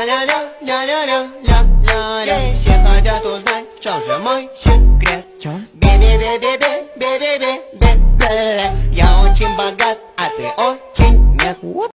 ля-ля-ля-ля-ля-ля-ля. Все хотят узнать, в чем же мой секрет. Бе-бе-бе-бе-бе-бе-бе-бе-бе-бе. Я очень богат, а ты очень нет.